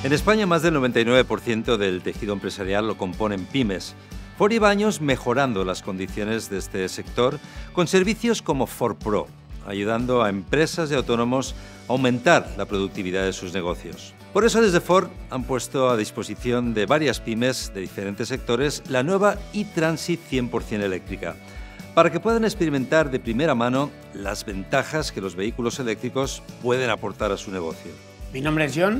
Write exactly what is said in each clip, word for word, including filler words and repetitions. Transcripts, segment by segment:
En España, más del noventa y nueve por ciento del tejido empresarial lo componen pymes. Ford lleva años mejorando las condiciones de este sector con servicios como Ford Pro, ayudando a empresas y autónomos a aumentar la productividad de sus negocios. Por eso, desde Ford han puesto a disposición de varias pymes de diferentes sectores la nueva e-Transit cien por cien eléctrica, para que puedan experimentar de primera mano las ventajas que los vehículos eléctricos pueden aportar a su negocio. Mi nombre es John,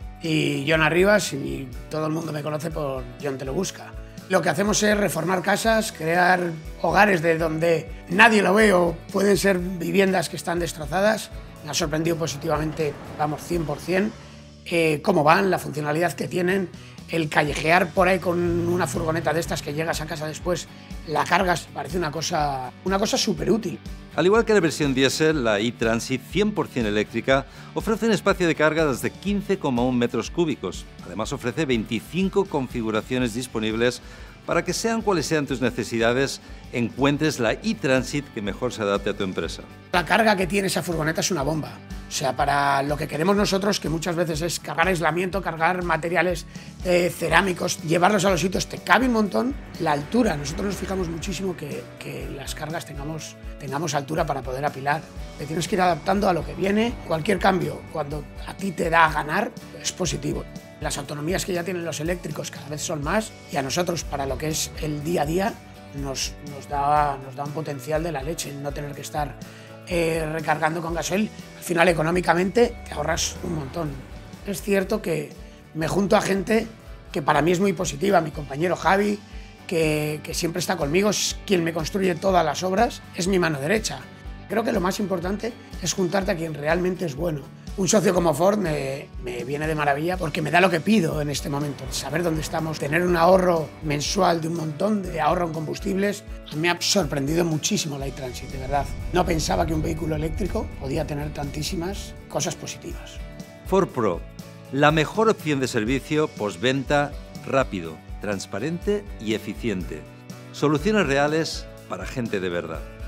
y John Arribas, y todo el mundo me conoce por John Te Lo Busca. Lo que hacemos es reformar casas, crear hogares de donde nadie lo ve o pueden ser viviendas que están destrozadas. Me ha sorprendido positivamente, vamos, cien por cien, eh, cómo van, la funcionalidad que tienen, el callejear por ahí con una furgoneta de estas que llegas a casa después, la cargas, parece una cosa, una cosa súper útil. Al igual que la versión diésel, la e-Transit cien por cien eléctrica ofrece un espacio de carga desde quince coma uno metros cúbicos. Además, ofrece veinticinco configuraciones disponibles para que, sean cuales sean tus necesidades, encuentres la e-Transit que mejor se adapte a tu empresa. La carga que tiene esa furgoneta es una bomba. O sea, para lo que queremos nosotros, que muchas veces es cargar aislamiento, cargar materiales eh, cerámicos, llevarlos a los sitios, te cabe un montón. La altura, nosotros nos fijamos muchísimo que, que las cargas tengamos, tengamos altura para poder apilar. Te tienes que ir adaptando a lo que viene. Cualquier cambio, cuando a ti te da a ganar, es positivo. Las autonomías que ya tienen los eléctricos cada vez son más, y a nosotros, para lo que es el día a día, nos, nos, da, nos da un potencial de la leche, no tener que estar eh, recargando con gasoil. Al final, económicamente, te ahorras un montón. Es cierto que me junto a gente que para mí es muy positiva. Mi compañero Javi, que, que siempre está conmigo, es quien me construye todas las obras, es mi mano derecha. Creo que lo más importante es juntarte a quien realmente es bueno. Un socio como Ford me, me viene de maravilla porque me da lo que pido en este momento. Saber dónde estamos, tener un ahorro mensual de un montón de ahorro en combustibles. A mí me ha sorprendido muchísimo la e-Transit, de verdad. No pensaba que un vehículo eléctrico podía tener tantísimas cosas positivas. Ford Pro, la mejor opción de servicio postventa rápido, transparente y eficiente. Soluciones reales para gente de verdad.